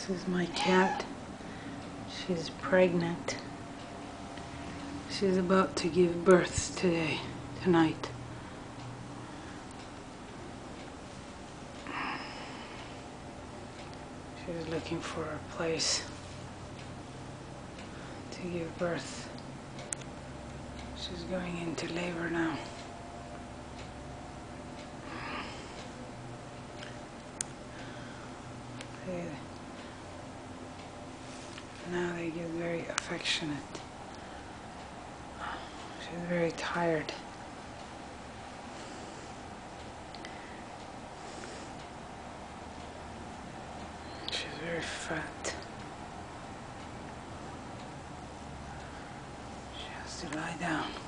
This is my cat. She's pregnant. She's about to give birth tonight. She's looking for a place to give birth. She's going into labor now. Now they get very affectionate. She's very tired. She's very fat. She has to lie down.